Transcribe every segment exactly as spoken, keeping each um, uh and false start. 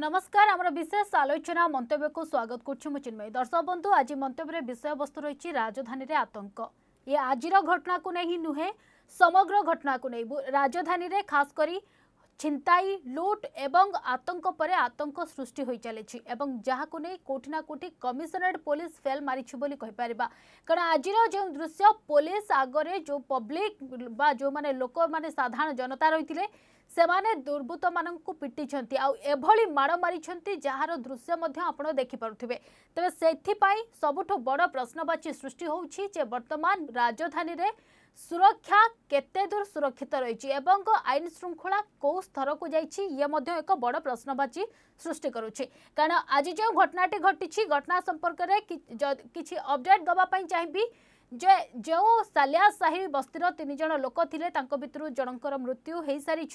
नमस्कार आमर विशेष आलोचना मंतव्य को स्वागत करुँ चिन्मयी दर्शक बंधु आज मंतव्य विषय वस्तु रही राजधानी रे आतंक ये आजिर घटना को नहीं नुहे समग्र घटना को नहीं राजधानी रे खास करी छिंताई लुट एवं आतंक पर आतंक सृष्टि हो चली एवं जहाँ को नहीं कोठी ना कोठी कमिशनरेट पुलिस फेल मारी बोली कहीपर कारण आज जो दृश्य पुलिस आगरे जो पब्लिक बा जो माने लोक माने साधारण जनता रही से माने दुर्बृत्त मानक पिटी एभली माड़ मारी जार दृश्य आप देखिपे तेज से सबुठ बड़ प्रश्नवाची सृष्टि होछि वर्तमान राजधानी रे सुरक्षा केते दूर सुरक्षित रही आईन श्रृंखला कौ स्तर को जाइछि ये मध्य एक बड़ प्रश्नवाची सृष्टि करुछि कारण आज जो घटनाटी घटी घटना संपर्क में किछि अपडेट दवाई चाहिए जे जो सालिया साही बस्तीर तीन जन लोक थिले तांको भितरु जनकर मृत्यु हो सारी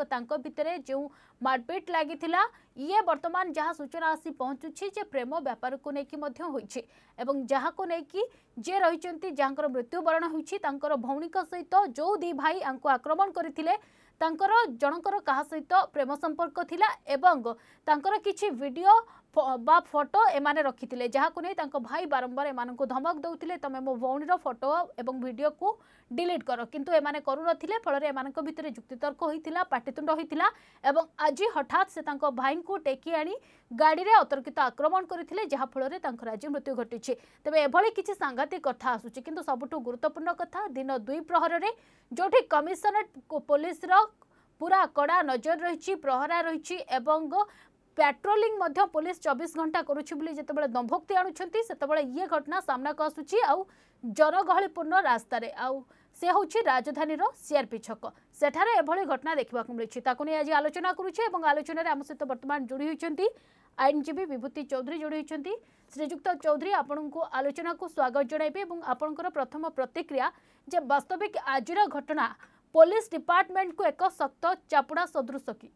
भितर जो मारपीट लगी ये वर्तमान जहाँ सूचना आसी पहुँचुछि जे प्रेम व्यापार को लेकिन एवं जहाँ को लेकिन जे रही जहाँकर मृत्युवरण होकर भौणी सहित जो दी भाई आंको आक्रमण करथिले तांकर जनकर कहा सहित प्रेम संपर्क थिला एवं तांकर किछि वीडियो बा फोटो एमाने रखिथिले जहाँ को नहीं तांको भाई बारंबार एमान को धमक दउथिले तमे मो भौणीर फोटो एवं वीडियो को डिलीट करो किंतु एमाने करू नथिले फल एमान भितर जुक्तितर्क होइथिला पाटितुंड होइथिला एवं आज हठात से तांको भाई को टेकी आनी गाड़ी रे अतर्कित आक्रमण करथिले जहाँ फल तांकर आज मृत्यु घटिछि तबे एभली किछि सांघातिक कथा आसुछि किंतु सबुठु गुरुत्वपूर्ण कथा दिन दुई प्रहर रे जोठी कमिशनरेट पुलिस रो पूरा कड़ा नजर रही प्रहरा रही एवं पेट्रोलिंग मध्य पुलिस चौबीस घंटा करुछि बोली जेतेबेले दंभोक्ति आणुछंती सेतेबेले ये घटना सामना को आसुछि आउ जनगहलीपूर्ण रास्ता रे आउ से होछि राजधानी रो सीआरपी छक सेठारे एभली घटना देखबा को मिलछि ताकु नै आज आलोचना करुछि एवं आलोचना रे हम सहित वर्तमान जोड़ी होइछंती आईनजीवी विभूति चौधरी जोड़ी होइछंती श्रीजुक्त चौधरी आपनकु आलोचना को स्वागत जणाइबे एवं आपनकर प्रथम प्रतिक्रिया जे वास्तविक आजिर घटना पुलिस डिपार्टमेंट को एक सख्त चापुड़ा सदृश की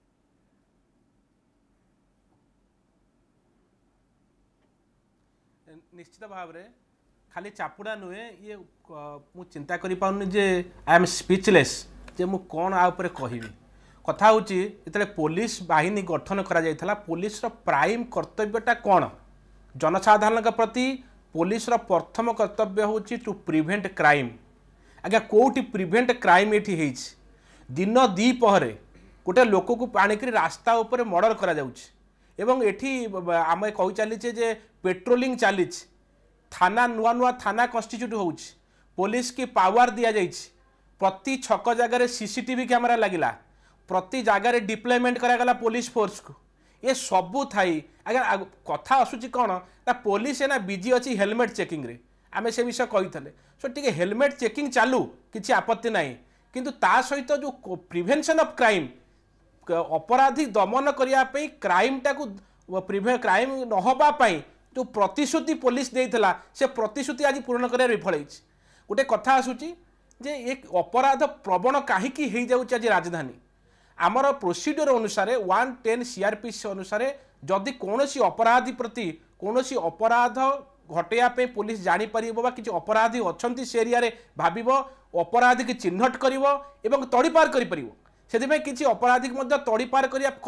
निश्चित भाव रे खाली चापुड़ा नुहे ये मु चिंता करि पाउनी जे आई एम स्पीचलेस जे मु कोन आ ऊपर कहिबी कथा होची इतले पुलिस बाहिनी गठन करा जायथला पुलिस रो प्राइम कर्तव्यटा कोन जनसाधारण के प्रति पुलिस रो प्रथम कर्तव्य होची टू प्रिवेंट क्राइम आज्ञा कोटी प्रिवेंट क्राइम एठी हेछि दिन दी पहरे गोटे लोक को आनिक रास्ता उपर मर्डर करा जाउछि एवं एठी आम कही चलीचे जे पेट्रोलिंग चली थाना नुआ नुआ थाना कन्स्टिट्यूट होउछि पुलिस की पावर दिया जाइछि प्रति छक जगार सीसीटीवी कैमेरा लगिला प्रति जगार डिप्लॉयमेंट करागला पुलिस फोर्स को ये सबू थाई अगर कथा आसुची कौन ना पुलिस ना बिजी अच्छी हेलमेट चेकिंग रे आम से विषय कही सो टी हेलमेट चेकिंग चालू किसी आपत्ति ना किंतु ता सहित जो प्रिवेंशन ऑफ क्राइम अपराधी दमन करने क्राइम टाक क्राइम नहबापी जो प्रतिश्रुति पुलिस देइथला से प्रतिश्रुति आज पूर्ण कर विफल गोटे कथा आसूची जे एक अपराध प्रवण कहीं हो जाऊँच आज राजधानी आमर प्रोसीड्योर अनुसार वन टेन सीआरपीसी अनुसार जदि कौन सी अपराधी प्रति कौन सी अपराध घटेयापे पुलिस जापर कि अपराधी अच्छा से एरिया भाव अपराधी की चिन्हट कर तड़ीपार कर किसी अपराधी तड़ीपार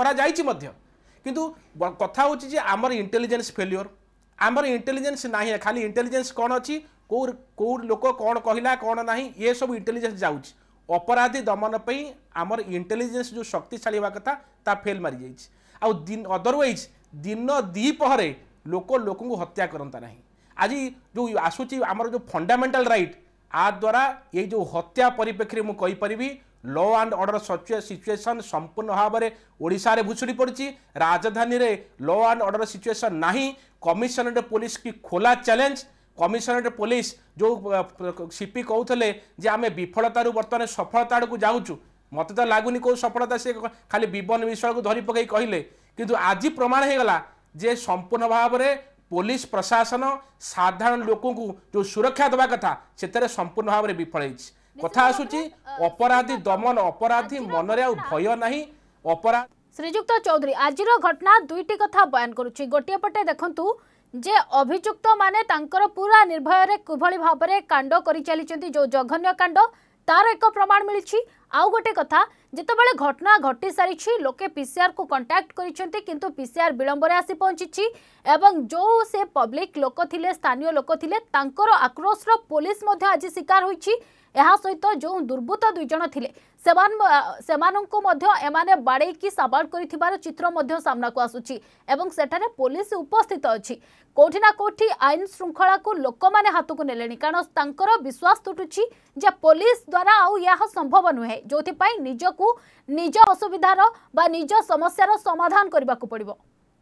किंतु कथा होची आमर इंटेलिजेंस फेल्योर आमर इंटेलिजेंस ना खाली इंटेलिजेंस कौन अच्छी कौ कौ लोक कौन कहला कौन ना ये सब इंटेलिजेंस जाऊँच अपराधी दमन पे आमर इंटेलिजेंस जो शक्तिशाली हुआ कथा ता फेल मारी जाइए आउ दिन अदरवाइज दिन दी पहरे लोक लोक को हत्या करता ना आज जो आसूची आमर जो फंडामेंटल राइट आ द्वारा ये जो हत्या परिप्रेक्षी में कहीपरि लॉ एंड ऑर्डर सिचुएशन संपूर्ण भाव में ओडिशा रे भुसुड़ी पड़ी राजधानी रे लॉ एंड ऑर्डर सिचुएशन नहीं कमिशनरेट पुलिस की खोला चैलेंज कमिशनरेट पुलिस जो सीपी कहते जे आम विफलतार बर्तमान सफलता को जाऊँ मत तो लगुनि कौ सफलता से खाली विवन विषय को धरी पकई कहले किंतु आज प्रमाण हो गला जे संपूर्ण भाव में पुलिस प्रशासन साधारण लोक को जो सुरक्षा देवा कथा से संपूर्ण भाव में विफल होती कथा आसूची अपराधी दमन अपराधी मनरे आ भय नहीं अपराध श्रीजुक्त चौधरी आजिर घटना दुईटी कथा बयान करुछि गोटे पटे देखंतु जे अभियुक्त माने तांकर पूरा निर्भय रे किभली भाव में कांड करि चली जो जघन्य कांड तार एक प्रमाण मिली आउ गोटे कथा जितेबाला घटना घटी सारी लोके पीसीआर को कांटेक्ट करिसेंती किंतु पीसीआर विलंब रे आसी पहुंची एवं जो से पब्लिक लोक थिले स्थानीय लोक थिले तांकर आक्रोश रो पुलिस मध्य आज शिकार होईची। एहा सहित जो दुर्बृत्त दुई जण थिले सेमान सेमानंको मध्य एमाने बाड़े की साबाड़ करिथिबार चित्र मध्य सामना को आसुची एवं सेठारे पुलिस उपस्थित अछि। कोठी ना कोठी आईन श्रृंखला को लोक माने हाथ को नेलेनी कारण तांकर विश्वास तुटुची जे पुलिस द्वारा आउ यह संभव नुहे जोथि पई निजकू निज असुविधार बा निज समस्यार समाधान करबा को पड़िबो।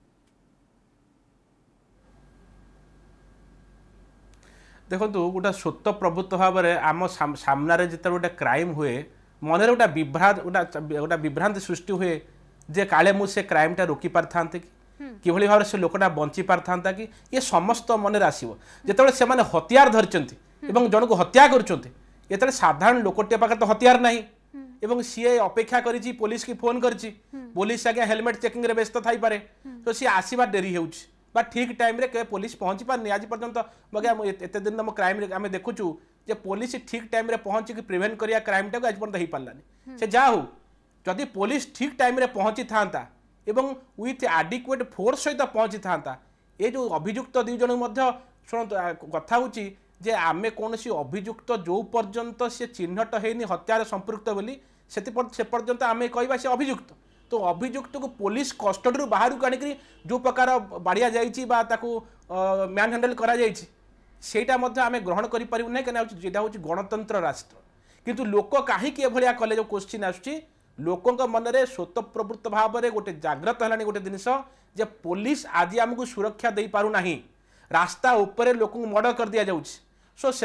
देखो गोटे स्वत प्रभुत्व भाव में आम सामने जिते गोटे क्राइम हुए मन गोटे विभ्रांत गोटे विभ्रांति सृष्टि हुए जे काले मुझे क्राइमटा रोकी पार था कि किभली भाव से लोकटा बंची पार था कि ये समस्त मन आसो जिते से हथियार धरती जन को हत्या कर साधारण लोकटे पाखे तो हथियार नहीं एवं सी अपेक्षा करी पुलिस की फोन करी पुलिस आज्ञा हेलमेट चेकिंग रे व्यस्त थाई पारे तो सी आसवा डेरी हो ठीक टाइम रे पुलिस पहुंची पारनी आज पर्यंत बगिया एत दिन तुम क्राइम आम देखुचु जे पुलिस ठीक टाइम रे पहुंची प्रिवेंट करिया क्राइम टाक आज पर्यंत हो पारानी से जा हो जदि पुलिस ठीक टाइम रे पहुंची था एवं विथ आडिक्वेट फोर्स सहित पहुंची था ये जो अभियुक्त दुई जन शुण कथा हूँ जे आमे कौन अभियुक्त जो पर्यंत से चिन्हट होनी हत्यार संपृक्त बोली से पर्यंत आमे कहवा से अभियुक्त तो अभियुक्त को पुलिस कस्टडी बाहर को आनिक जो प्रकार बाड़िया मैन हैंडल करा सेटा आम ग्रहण करूँ ना कहीं हूँ गणतंत्र राष्ट्र किंतु लोक कहीं कले जो क्वेश्चन आसुची लोकों मनरे स्वत प्रवृत्त भाव में गोटे जाग्रत है गोटे जिनस जे पुलिस आज आमको सुरक्षा दे पारना रास्ता उपरे लोक मर्डर कर दि जाऊँगी सो से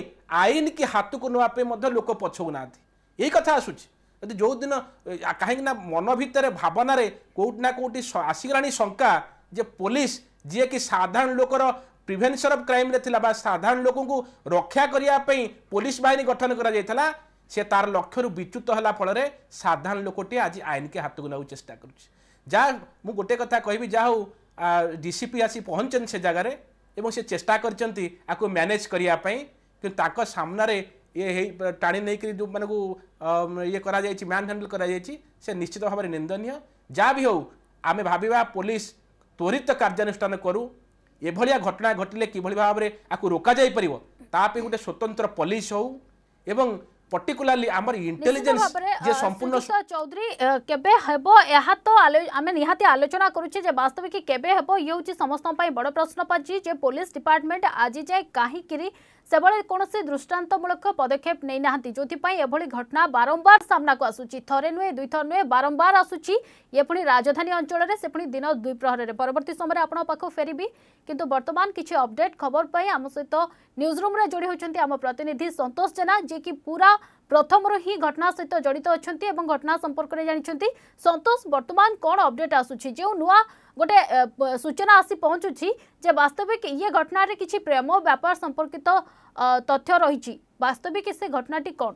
आईन की हाथ को नापे लोक पछौना यही कथा आसूची यदि जो दिन कहीं मन भितर भावना कौटना कौटी आसीगला शंका जे पुलिस जी कि साधारण लोकर प्रिभेन्शन ऑफ क्राइम रे थिला बा साधारण लोक को रक्षा करने पुलिस बाहिनी गठन करा से तार लक्ष्य विच्युत होला फल साधारण लोकटे आज आईन के हाथ को ना चेष्टा करुच्ची जा मु गोटे कथा कहबी जा हो डीसीपी आसी पहुंचन से जगार एवं से चेष्टा करचंती आको मैनेज करिया पई कि सामने ये टाणी नहीं जो मान को ये करा जायछि मैन हैंडल करा जायछि से निश्चित भाव में निंदनीय जहाँ भी हो आम भाविबा पुलिस त्वरित कार्यानुष्ठान करू एभलिया घटना घटिले किभली भाव में आपको रोका जाई परिवो तापे गोटे स्वतंत्र पुलिस हो एवं पर्टिकुलाली आमर इंटेलिजेंस जे संपूर्ण चौधरी केबे हेबो यहा तो आमे निहाती आलोचना करूचे जे वास्तविक केबे हेबो ये होची समस्त पई बड़ प्रश्न पाजी जे पुलिस डिपार्टमेंट आज जाय काहे किरी सेबळे कोनोसी दृष्टांतमूलक पदक्षेप नै नाहंती जोथि पई एभली घटना बारंबार सामना को आसुची थरे नुए दुई थर नुए बारंबार आसुची ये पुनी राजधानी अंचल रे से पुनी दिन दुई प्रहर रे परवर्ती समय आपण पाखो फेरिबी किंतु वर्तमान किछि अपडेट खबर पई आम सहित न्यूज रूम रे जोड़ी होचंती आम प्रतिनिधि संतोष जेना जे कि पूरा प्रथम ही घटना सहित जड़ित अच्छा और घटना संपर्क में जानते संतोष वर्तमान कौन अपडेट आसूची जो नुआ गोटे सूचना आसी पहुँचुची जे वास्तविक ये घटना रे किछि प्रेम व्यापार संपर्कित तथ्य रही वास्तविक से घटनाटी कौन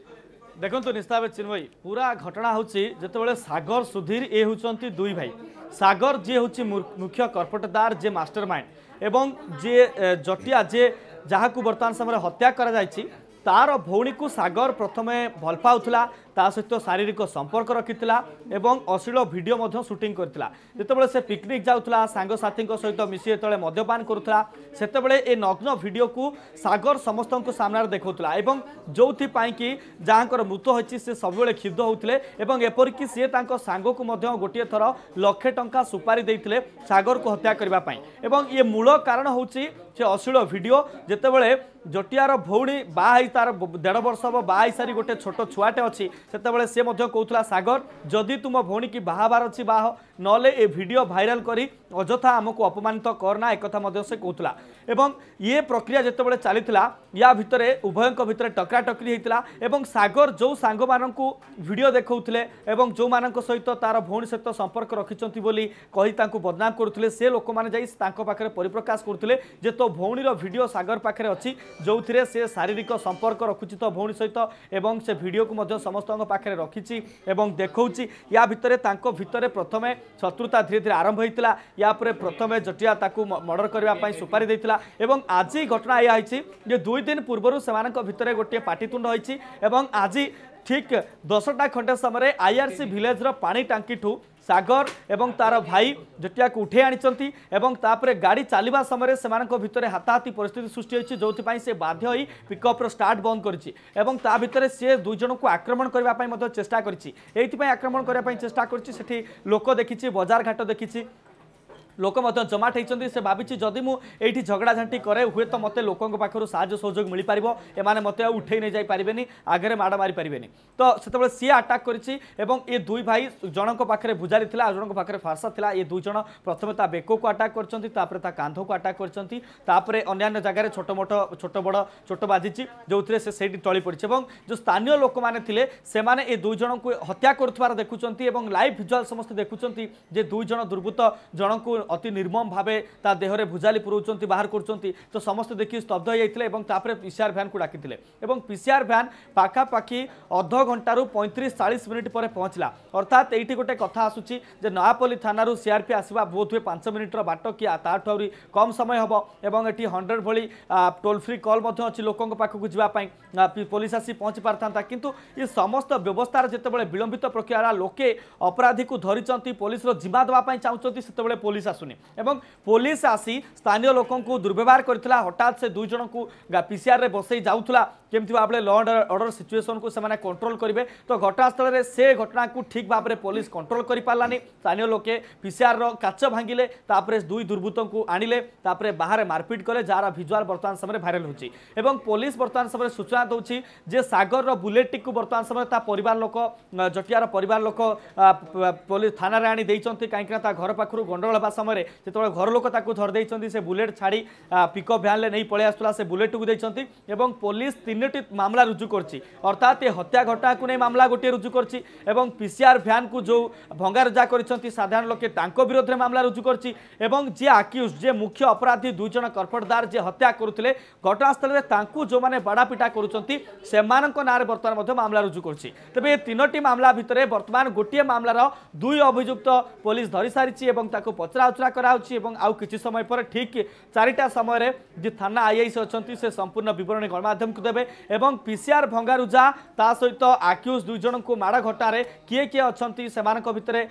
देखो निस्ताब चिन्मयी पूरा घटना हूँ जिते सागर सुधीर ये होती दुई भाई सागर जी हूँ मुख्य कर्पोरेटदार जे मास्टरमाइंड एवं जे जटिया जे जहाँ को बर्तमान समय हत्या करा तार भौणी को सागर प्रथमे भल पाउथला ता सहित शारीरिक संपर्क रखिथिला एवं अश्लील वीडियो मध्य शूटिंग करथिला जेतेबेले से पिकनिक जाउथला सांग साथी सहित मिसी जेतेबेले मद्यपान करुथला सेतेबेले ए नग्न वीडियो को सागर समस्त को सामने देखौथला एवं जोथि पाई कि जहाँकर मृत्यु होइछि से सबबेले क्षुब्ध होउथिले एवं एपरिक सी तांको सांग को मध्य गोटे थर लक्षे टंका सुपारी देइथिले सागर को हत्या करबा पाई एवं ये मूल कारण होउछि से अश्लील वीडियो जेतेबेले जटियार भौणी बाई तार देढ़ वर्ष हम बाई सारी गोटे छोट छुआटे अच्छी से सी कहूला सागर जदि तुम भौणी की बाहाबार अच्छी बाह नले ए वीडियो भाइराल करी अजथा आमको अपमानित करना एक कथा से कहूला एवं ये प्रक्रिया जितेबाला चलीला या भितर उभयों भितर टकराटकरी होता एवं सागर जो सांग मानू वीडियो देखौले एवं जो मान सहित तार भौणी सहित संपर्क रखिंट बोली कही बदनाम करुले से लोक मैंने पाखे परिप्रकाश करुले जे तो भौणीर वीडियो सागर पाखे अच्छी जो थे से शारीरिक संपर्क रखुची तो भौणी सहित एवं से वीडियो को समस्त पाखे रखी एवं देखौची या भितर भितर प्रथमे शत्रुता धीरे धीरे आरंभ होता या प्रथमे जटिया ताकू मर्डर करने सुपारी देता एवं आज घटना यह दुई दिन पूर्व से भितर गोटे पाटितुंड होती आज ठीक दसटा खंडे समय आईआरसी विलेज रो पानी टांकी ठू सागर एवं तार भाई जटिया को उठे आनी एवं तापर गाड़ी चलवा समय से भितर हाथाहाथी परिस्थिति सृष्टि होती जो से बाध्य होई पिकअप्र स्टार्ट बंद करिछि एवं ता भितर से दुई जन को आक्रमण करने चेष्टा करिछि एइथिपई आक्रमण करने चेष्टा करिछि सेठी लोक देखिछि बजार घाट देखिछि लोक जमाट होती से भावी जदि मुझे झगड़ा झांटी करे हुए तो मत लोकों पाखर साहय सहयोग मिल पार एमाने मत उठे नहीं जापरेनि आगे माड़ मारी पारे तो से सी आटाक करिछि एवं ये दुई भाई जनक पाखे भुजारी थिला जनक पाखे फारसा थिला ये दुई जन प्रथम ता बेक को आटाक करछंती तापर ता कांध को आटाक करछंती तापर अन्य जगह छोट मोट छोट बड़ चोट बाजिछि जो से सेठी टळी पड़िछि एवं जो स्थानीय लोक माने थिले से माने ये दुई जन को हत्या करुथार देखुचंती एवं लाइव विजुअल समस्त देखुचंती जे दुई जन दुर्बृत्त जन को अति निर्मम भावे ता देहरे भुजाली पुरौचंती बाहर करचंती तो समस्त देखि स्तब्ध हो जाइथिले एवं तापरे पीसीआर भ्यान को डाकिथिले एवं पीसीआर भ्यान पाखा पाखी अध घंटारू पैंतीस चालीस मिनिट पर पहुंचला अर्थात एइठी गोटे कथा आसुची जे नयापल्ली थानारू सीआरपी आसीबा बहुत हुए पांच मिनिटर बाट कि ताठौरी कम समय हबो एवं एठी हंड्रेड भली टोल फ्री कॉल मध्ये अछि लोकंक पाखकु जिबा पई पुलिस आसी पहुंची पारथांता किंतु ये समस्त व्यवस्था जेतेबेले विलंबित प्रक्रिया लोके अपराधी को धरिचंती पुलिस रो जिम्मा दवा पई चाहुचंती सेतेबेले पुलिस आसुनी एवं पुलिस आसी स्थानीय लोकों को दुर्व्यवहार करथिला हठात से दुई जन को पीसीआर रे बसई जाउथला केमति भाबले लॉ एंड ऑर्डर सिचुएशन को सेमाने कंट्रोल करिवे तो घटनास्थल रे से घटना को ठीक भाव में पुलिस कंट्रोल करि पारलानी स्थानीय लोके पीसीआर रो काच भांगिले तापरे दुई दुर्बृत्तों को आनिले तापरे बाहर मारपीट कले जार विजुअल वर्तमान समय भाइराल होची एवं पुलिस वर्तमान समय सूचना दउची जे सागर रो बुलेट टिक को वर्तमान समय ता परिवार लोक जटियार परिवार लोक पुलिस थाना रे आनी देइचंती काईकना ता घर पाखरु गंडगोल बा समय जो घर लोक धर देइचंती से बुलेट छाड़ी पिकअप भ्यान ले नहीं पळे आसुला से बुलेट को देइचंती एवं पुलिस तीनोटी मामला रुजु करछि अर्थात ये हत्या घटना को नहीं मामला गोटे रुजु करछि एवं पीसीआर भ्यान को जो भंगारुजा करछंती साधारण लोके तांको विरोध में मामला रुजु करछि एवं जे आक्यूज जे मुख्य अपराधी दुई जन कर्पटदार जे हत्या करुथिले घटनास्थल रे तांको जो माने बड़ा पिटा करुछंती सेमानक नारे वर्तमान मध्ये मामला रुजु करछि तबे ये तीनोटी मामला भितरे वर्तमान गोटे मामलार दुई अभियुक्त पुलिस धरि सारिछि एवं ताको पचरा उचरा कराउछि एवं आउ किछि समय पर ठीक चारिटा समय रे जे थाना आईआईसी अछंती से संपूर्ण विवरण गणमाध्यम को देबे एवं पीसीआर भंगारुजा ता सहित आक्यूज दुई जन को माड़ घटारे किए किए अछंती सेमानक भितरे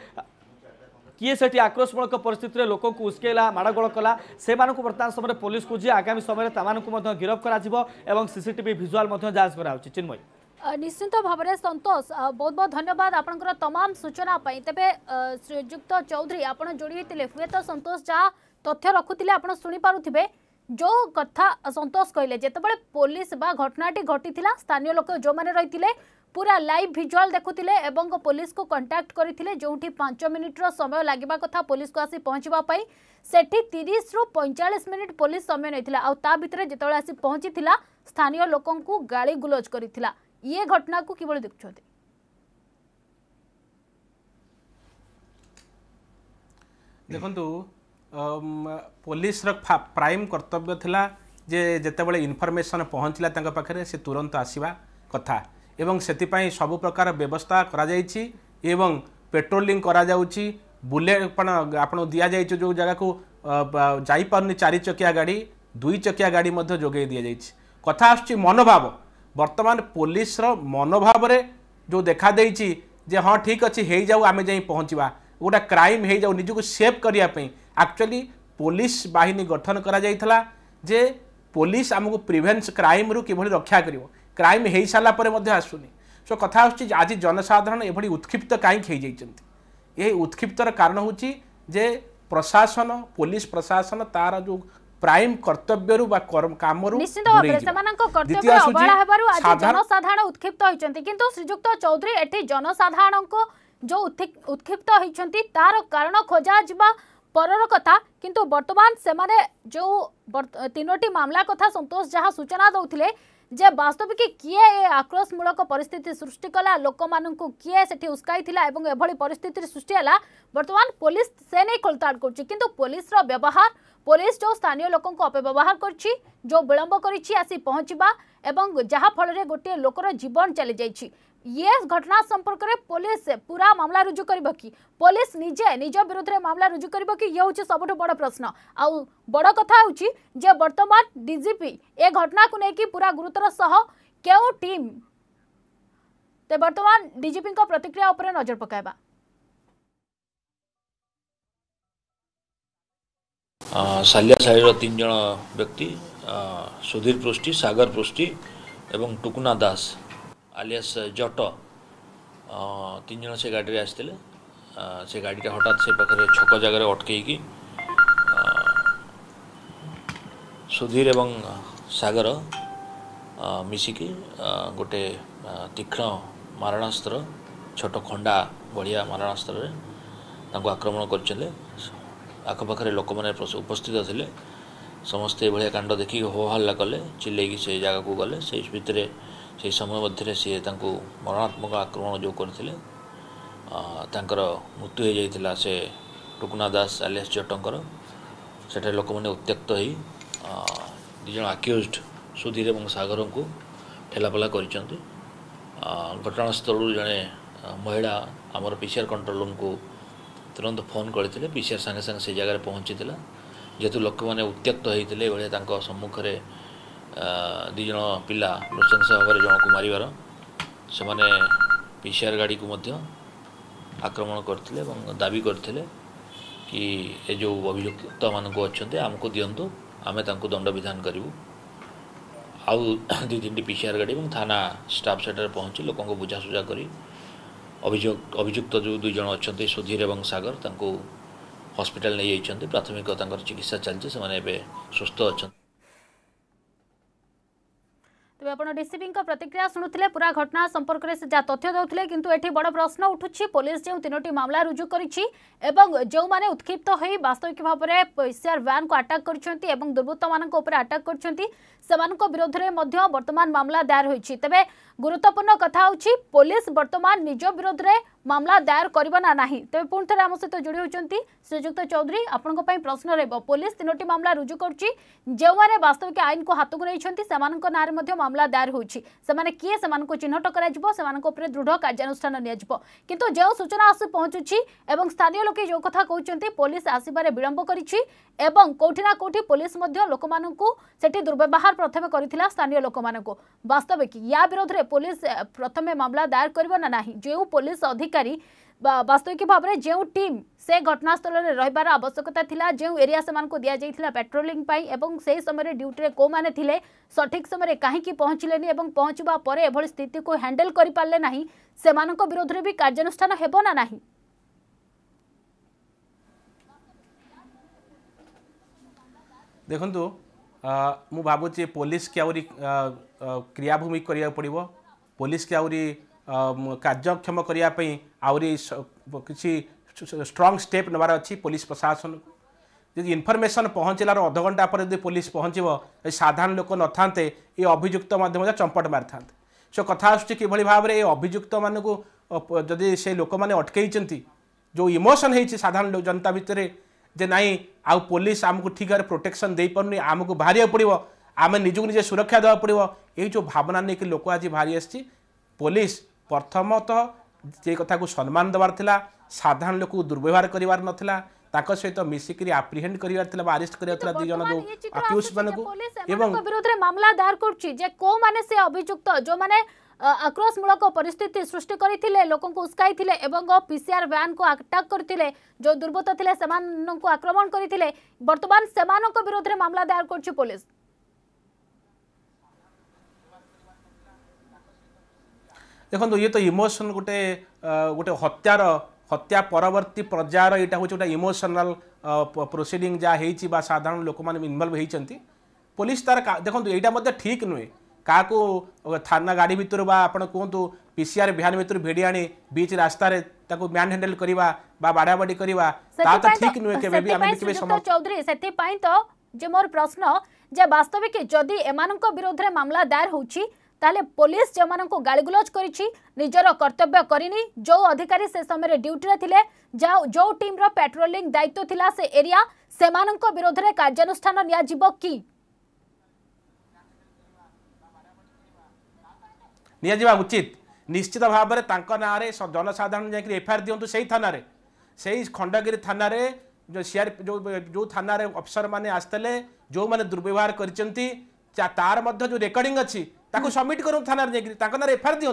किए सेठी आक्रोशमूलक परिस्थिति रे लोक को उस्केला माड़गोल कला से वर्तमान समय पुलिस को जी आगामी समय गिरफ कर सीसीटीवी विजुअल जांच कराउछि चिन्मय निश्चित भाव में संतोष बहुत बहुत धन्यवाद आपनकर तमाम सूचना पाई तेबे श्रीयुक्त चौधरी आप जोड़ी होते हुए तो संतोष जहाँ तथ्य रखुले आप शुणी पारुथिबे जो कथा संतोष कहले जेतेबेले पुलिस बा घटनाटी घटी स्थानीय लोक जो माने रहिथिले पूरा लाइव विजुअल देखुथिले एवं पुलिस को कांटेक्ट करथिले जोठी पांच मिनिट रो समय लागिबा कथा पुलिस को आसी पहुंचबा पई सेठी तीस रु पैंतालीस मिनिट पुलिस समय नैथिला आ ता भितरे जेतेबेले आसी पहुंचीथिला स्थानीय लोकन को गाली गुलोज करथिला ये घटना को किबळे देखुछथि देखंतु पुलिस रो प्राइम कर्तव्य थिला जे जेतेबेले इनफॉरमेशन पहुंचला तांका पाखरे से तुरंत आसीबा कथा एवं सेतिपाई सब प्रकार व्यवस्था करा जायछि एवं पेट्रोलिंग करा जाउछि बुलेट आपण दिया जायछि जो जगह को जाई पारनी चारि चकिया गाड़ी दुई चकिया गाड़ी मध्य जोगे दिया जायछि कथा आछि मनोभाव वर्तमान पुलिस रो मनोभाव रे जो देखा देइछि जे हां ठीक अछि हेई जाऊ आमे जाई पहुंचबा गोटा क्राइम हेई जाऊ निजको सेव करिया पई एक्चुअली पुलिस बाहिनी गठन करा जायथला जे पुलिस हमको प्रिवेंस क्राइम रु किभली रक्षा करिवो क्राइम हेई साला परे मध्ये आसुनी सो कथा आछि आज जनसाधारण एभली उत्क्षिप्त काई खै जाइछन्ती एही उत्क्षिप्तर कारण होछि जे प्रशासन पुलिस प्रशासन तार जो प्राइम कर्तव्य रु बा काम रु निश्चित भाबरे सेमानक कर्तव्य अबळा हेबारु आज जनसाधारण उत्क्षिप्त होइछन्ती किंतु श्रीयुक्त चौधरी एठी जनसाधारण को जो उत्क्षिप्त होइछन्ती तार कारण खोजा जिबा परर कथा किंतु वर्तमान सेमाने जो तीनोटी मामला कथा संतोष जहाँ सूचना दौथिले जे वास्तविक किए आक्रोशमूलक परिस्थिति सृष्टि कला लोक मानू किए से उस्काई एवं एभली परिस्थिति सृष्टि है वर्तमान पुलिस से नहीं खोलताड़ कर किंतु पुलिस रो व्यवहार पुलिस जो स्थानीय लोक अपव्यवहार कर जो विलंब करी आसी पहुँचवा एवं जहाँ फल गोटे लोकर जीवन चली जाइए ये घटना संपर्क में पुलिस पूरा मामला रुजु कर पुलिस निजे निज विरोध में मामला रुजु कर ये हूँ सबुठ बड़ प्रश्न आउ बड़ कथा जे वर्तमान डीजीपी ए घटना को लेकिन पूरा गुरुतर सह क्यों टीम ते वर्तमान डीजीपी प्रतिक्रिया उपर नजर पकाइबा। सालिया साहिर तीन जन व्यक्ति सुधीर पृष्टि, सागर पृष्टि एवं टुकुना दास आलियास जट तीन जन से गाड़ी आसते से गाड़ी हठात से पाखे छक जगार अटकई सुधीर एवं सागर मिसिकी गोटे तीक्ष्ण मारणास्त्र छोट खंडा बढ़िया मारणास्त्र आक्रमण कर आखपाखे लोक मैंने उपस्थित थे समस्ते भाया कांड देखिक हो हल्ला कले चिल्लैकी से जगह को गले से भितर से समय मध्य सी मरणात्मक आक्रमण जो करते मृत्यु हो जाता से टुकुना दास आलियास जटंकर सेठे लोक मैंने उत्त्यक्त हो दिज आक्यूज्ड सुधीर और सागर को ठेलापला कर घटनास्थल जड़े महिला आमर पीसीआर कंट्रोल रूम को तुरंत फोन करते पीसीआर सागे सागे से जगह पहुँची जेहेतु लोक मैंने उत्त्यक्त होते भाया सम्मुख में दिज पिला नृशंस भाव में जन को मारिबार से माने पीसीआर गाड़ी को मध्य आक्रमण करते दाबी करते कि ये जो अभियुक्त मानक अच्छा आमको दिंतु आमे तांको दंड विधान करूँ आउ दी तीन पीसीआर गाड़ी और थाना स्टाफ सेठार पहुँची लोक बुझासुझा कर अभियोग अभियुक्त जो दुई जन अच्छा सुधीर और सागर तांको हॉस्पिटल नहीं जाइए प्राथमिक चिकित्सा चलती से सुस्थ अच्छा। तेज आप डीसीपी प्रतिक्रिया शुणुते पूरा घटना संपर्क में से जहाँ तथ्य देते किंतु एठी बड़ प्रश्न उठुछि पुलिस जो तीनोटी मामला रुजु करिछि एवं जो माने उत्क्षिप्त होई वास्तविक भाव में पीसीआर वैन को अटैक करछंती एवं दुर्बृत्त मानक ऊपर अटैक करछंती सेमानक विरोध में मध्य वर्तमान मामला दायर होइछि। तेबे गुरुत्वपूर्ण कथा होछि पुलिस वर्तमान निज विरोध में मामला दायर करबा ना नाही। तेबे पुण थरे आम सहित जोड़ी होचंती श्रीजुक्त चौधरी आपनको पई प्रश्न रहबो पुलिस तीनोटी मामला रुजु करछि जो माने वास्तविक आईन को हाथ को रहिछंती सेमानक नारे मध्य मामला दायर होइछि सेमाने किए सेमानक चिन्हट करा जिवो सेमानक ऊपर दृढ़ कार्यानुष्ठान निया जिवो किंतु जो सूचना आसी पहुंचुछि एवं स्थानीय लोके जो कथा कहउचंती पुलिस आसीबारे विलंब करिछि एवं कोठी ना कोठी पुलिस मध्य लोक मानकू सेठी दुर्व्यवहार प्रथमे करिथिला स्थानीय लोक मानकू वास्तविक या विरोध रे पुलिस प्रथमे मामला दायर करबो ना नाही जो पुलिस अधिकारी वास्तविक भाव में जो टीम से घटनास्थल में रहिबार आवश्यकता थिला जो एरिया सेमान को दिया जाइथिला पेट्रोलिंग पाई एवं से समय ड्यूटी रे को माने थिले सठिक समय कहीं पहुँचलेनी एवं पहुँचबा परे एभली स्थिति को हैंडल करि पारले नाही सेमानक विरोध रे भी कार्यानुष्ठान हेबो ना नाही। देखंतु मु भाबुची पुलिस के आउरी क्रियाभूमि करिया पड़िबो पुलिस के आउरी कार्यक्षम करने आउरी किसी स्ट्रॉन्ग स्टेप नबार अच्छी पुलिस प्रशासन यदि इनफॉरमेशन पहुँचलार अध घंटा पर यदि पुलिस पहुँचो साधारण लोक न था ये अभियुक्त मध्य चंपट मारि था सो कथा आसुची कि भाव में ये अभियुक्त मानक जदि से लोक मैंने अटकई जो इमोशन होती साधारण जनता भितर जे नाई आउ पुलिस आमको ठीक भाव प्रोटेक्शन दे पार्नि आमको बाहर पड़ो आम निजक निजे सुरक्षा देवा पड़ो ये जो भावना नहीं कि लोक आज बाहरी आसी पुलिस प्रथमतः जे कथा को सम्मान देवार थिला साधारण लोक दुर्व्यवहार करिवार नथिला ताको सहित मिसिकरी एप्रिहेंड करिवार थिला अरेस्ट करिवार थिला दि जन जो अक्यूज मानकू एवं विरोध रे मामला दायर करछि जे को माने से अभियुक्त जो माने आक्रोशमूलक परिस्थिति सृष्टि करथिले लोकन को उस्काइथिले एवं पीसीआर वैन को अटैक करथिले जो दुर्बृत्त थिले समान को आक्रमण करथिले वर्तमान सेमानक विरोध रे मामला दायर करछि पुलिस। देखो ये तो इमोशन गोटे गोटे हत्यार हत्या परवर्ती पर्यायर यहाँ हूँ गोटे इमोशनल प्रोसीडिंग जहाँ हो साधारण लोक मैंने इनवल्व होती पुलिस तार देखो यहाँ ठीक नुहे क्या थाना गाड़ी भितर आप कहतु पीसीआर भ्यान भितर भिड़ी आनी बीच रास्तार मैन हैंडल करवा बाड़ाबाड़ी करवा ठीक नुहे के चौधरी से तो जे मोर प्रश्न जे वास्तविक जदि एमानक विरोध में मामला दायर होछि ताले पुलिस जो मानक गाड़ीगुलज करिछि निजर कर्तव्य करिनी जो अधिकारी से समय ड्यूटी रे थिले जो टीम रो पेट्रोलिंग दायित्व थिला से एरिया सेमानक विरोध में कार्यानुष्ठान निया जिवो की निया जिवा उचित निश्चित भाव में तांको ना रे जनसाधारण जाकर एफआईआर दियंतु सही थाना रे सही खंडगिरी थाना रे जो सीआर जो जो थाना रे अफसर माने आस्तले जो माने दुर्व्यवहार करचंती तार मध्य जो रेकर्डिंग अच्छी ताको सबमिट करूँ थाना जाकर ना एफआईआर दियंतु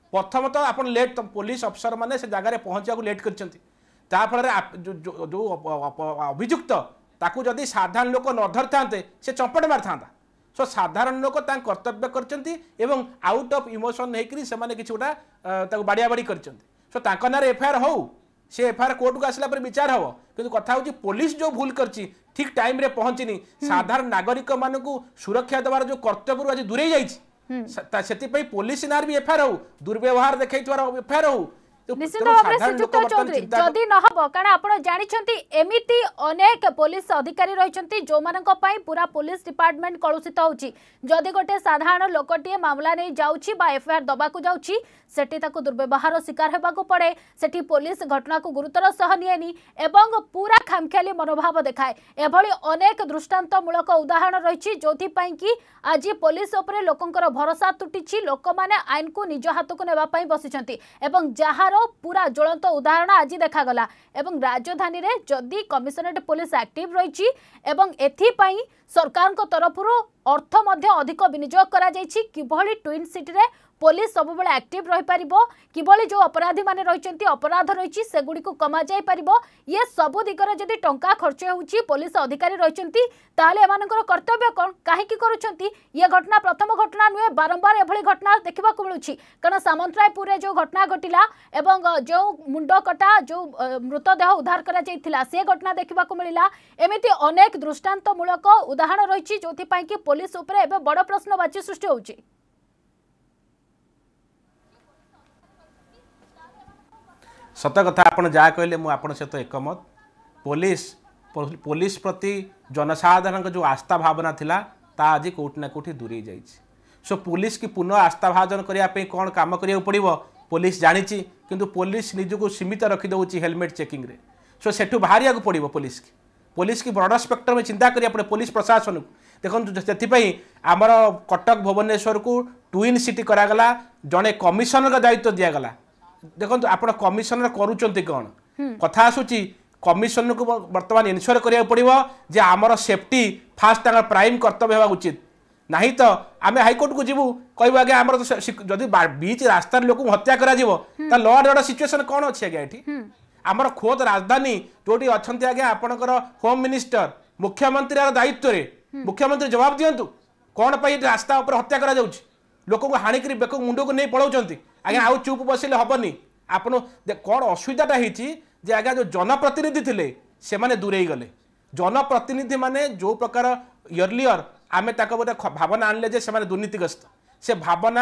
प्रथम तो आप लेट पुलिस अफसर मैंने से जगह पहुँचा लेट करफल जो अभियुक्त ताकू जदि साधारण लोक न धरी था से चंपट मारि था सो साधारण लोक कर्तव्य कर आउट ऑफ इमोशन होकर से किसी गोटा बाड़िया बाड़ी कर सो ना एफआईआर हो से एफआईआर कोर्ट को आसला पर विचार हम कि कथा हूँ पुलिस जो भूल कर ठीक टाइम रे पहुंचनी साधारण नागरिक मान सुरक्षा देवार जो कर्तव्य आज दूरे जाइए पुलिस नार भी एफआईआर हो दुर्व्यवहार देखा एफआईआर हो निश्चित भाव में श्रीजुक्त चौधरी जदि न हबो कारण आपण जानिछंती एमिति अनेक पुलिस अधिकारी रहिछंती जो मानक पई पूरा पुलिस डिपार्टमेंट कलुषित होउची जदि गोटे साधारण लोकटिए मामला नै जाउची बा एफआईआर दबा को जाउची सेठी ताको दुर्व्यवहार शिकार हेबा को पड़े सेठी पुलिस घटना को गुरुतर सह निएनी एवं पूरा खामख्याली मनोभाव देखाए एभली अनेक दृष्टांतमूलक उदाहरण रहिछि जोथि पई कि आज पुलिस उपरे लोकंकर भरोसा तुटिछि लोक माने आईन को निज हाथ को नेबा पई बसिछंती एवं जहार पूरा ज्वलंत उदाहरण आज देखागला एवं राजधानी रे जदि कमिशनरेट पुलिस एक्टिव रही एवं एथि पई सरकार को तरफ अर्थ मध्य अधिक विनियोग करा जायछि किभली ट्विन सिटी रे पुलिस सब बेले एक्टिव रही पारिबो किभली जो अपराधी माने रहिचंती अपराध रहिछि सेगुडी को कमा जाय पारिबो ये सब दिगरे जदि टंका खर्च होउछि पुलिस अधिकारी रहिचंती ताले एमानकर कर्तव्य कोन काहे की करूचंती ये घटना प्रथम घटना नुहे बारंबार एभली घटना देखिबा को मिलुछि कारण सामंतरायपुर रे जो घटना घटिला एवं जो मुंड कटा जो मृतदेह उद्धार करा जायथिला से घटना देखिबा को मिलिला एमिति अनेक दृष्टांतमूलक उदाहरण रहिछि जोथि पई कि पुलिस ऊपर एबे बड़ प्रश्नवाची सृष्टि होउछि सत कथा आपन जहाँ कहले मु आपन सहित एकमत पुलिस पुलिस प्रति जनसाधारण जो आस्था भावना थिला ता आज कोठी ना कोठी दूरी जाइए सो पुलिस की पुनः आस्था भाजन करने कौन काम करिया पड़ो पुलिस जानी किंतु पुलिस निजको सीमित रखिदे हेलमेट चेकिंग रे सो सेठू बाहरिया पड़ो पुलिस की पुलिस की बड़ स्पेक्ट्रम में चिंता करिया पड़े पुलिस प्रशासन को देखो से आमर कटक भुवनेश्वर को ट्विन सिटी करागला जड़े कमिशनर का दायित्व दिगला देखो आप कमिशनर करुँच कौन कथा आसूची कमिशनर को बर्तमान इनश्योर करिया पड़ो जे आमर सेफ्टी फास्ट प्राइम कर्तव्य होगा उचित नहीं तो आम हाइकोर्ट को जीवु कहबो आगे आमर जदि बीच रास्तार लोक हत्या करा जीवो ता लॉ एंड ऑर्डर सिचुएशन कौन अच्छी आगे ये आमर खोद राजधानी जोटी अच्छे आगे आपणकर होम मिनिस्टर मुख्यमंत्री दायित्व रे मुख्यमंत्री जवाब दिंतु कौन पाई रास्ता उपर हत्या करा जाउछि लोक को हाणिक बेक मुंड को नहीं पलाउं आज्ञा आउ चुप बसिले हेनी आपन कौन असुविधाटा होती आज्ञा जो जनप्रतिनिधि थे से माने दूरे गले जनप्रतिनिधि माने जो प्रकार इयरलियर आमे ताको गोटे भावना आनले जे से दुर्नीतिग्रस्त से भावना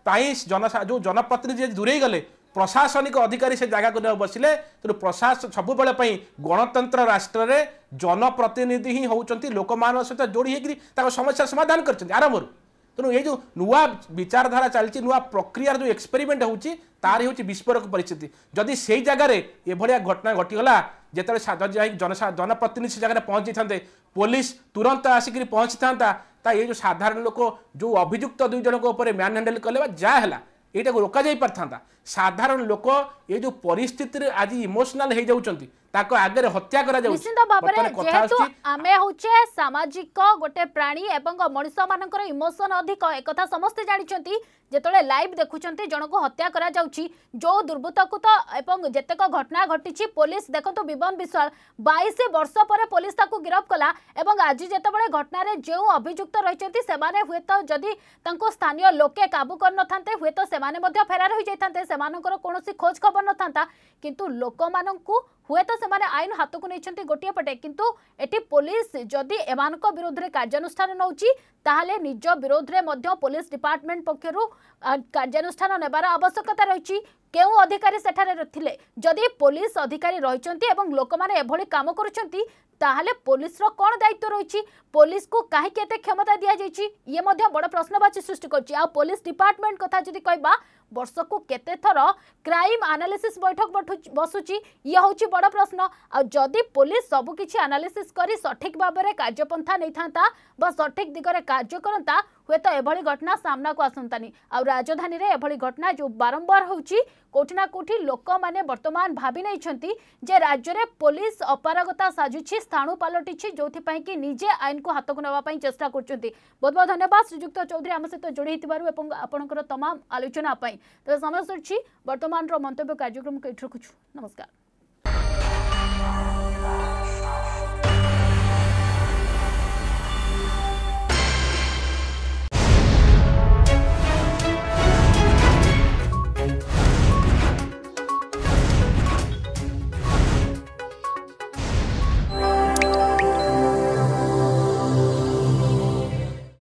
जन जो जनप्रतिनिधि दूरे गले प्रशासनिक अधिकारी से जगह को बसिले तेणु प्रशासन सब बेले गणतंत्र राष्ट्र में जनप्रतिनिधि ही होती लोक मान सहित जोड़ी होकर समस्या समाधान कर आरंभ तेणु ये जो नुआ विचारधारा चलती नुआ प्रक्रिया जो एक्सपेरिमेंट होची तार होची विस्फोरक परिस्थिति जदि से जगार ये घटना घटीगला जिते जन जनप्रतिनिधि से जगह पहुंची था पुलिस तुरंत आसिक पहुंची था ये जो साधारण लोक जो अभियुक्त दुई जन मैन हैंडल कले जहाँ यहाँ रोक जा पार साधारण लोक ये जो परिस्थिति आज इमोशनल हो जाउछंती ताको आगे हत्या करा जाउछ निश्चित भाव में जेहेतु आमे होचे सामाजिक गोटे प्राणी एवं मनुष्य मानकर इमोशन अधिक एक कथा समस्ते जानिछंती जेतले लाइव देखुछंती जन को हत्या करा जाउछि जो दुर्बृत्तक तो एवं जेतेक घटना घटिछि पुलिस देखतो विवन विश्वाल बाईस वर्ष पर पुलिस ताको गिरफ्त कला एवं आज जेतेबेले घटना रे जो अभियुक्त रहिछंती सेमाने हुएतो जदि तांको स्थानीय लोके काबू कर नथांते हुएतो सेमाने मध्ये फेरार होई जायथांते सेमानकर कोनोसी खोज खबर नथांता किंतु लोक माननकु हुए तो से आईन हाथ को नहीं गोटे पटे किंतु एटी पुलिस जदि एमानक विरोध में कार्यानुष्ठान नौची ताहले निज विरोध में पुलिस डिपार्टमेंट पक्षर कार्यानुष्ठान नेबार आवश्यकता रही केउ अधिकारी सेठारे थिले जदि पुलिस अधिकारी रहिचंती एवं लोक माने एभली काम करूचंती ताहले पुलिस रो कोन दायित्व रही पुलिस को काहे केते क्षमता दिया जायछि ये मध्य बड़ प्रश्नवाची सृष्टि करछि आ पुलिस डिपार्टमेंट कथा जदि कहबा वर्ष को केते थर क्राइम एनालिसिस बैठक बसुची ये होची बड़ प्रश्न आ जदि पुलिस सब किछि एनालिसिस करी सठिक भाबरे कार्यपंथा नै थांता बा सठिक दिगरे कार्य करता हुए तो एभली घटना सामना को आसंतानी आ राजधानी रे एभली घटना जो बारंबार होउची कोठी ना कोठी लोक माने वर्तमान भाबी नै छंती जे राज्य रे पुलिस अपारगता साजुची स्थाणु पलटिछि जोथि पई कि निजे आईन को हाथ को नवा पई चेष्टा करचंती। बहुत बहुत धन्यवाद श्रीजुक्त चौधरी आम सहित जोड़ी हितबारु एवं आपनकर तमाम आलोचना पई। तो समय सरछि वर्तमान रो मंतव्य कार्यक्रम के रखुछु। नमस्कार।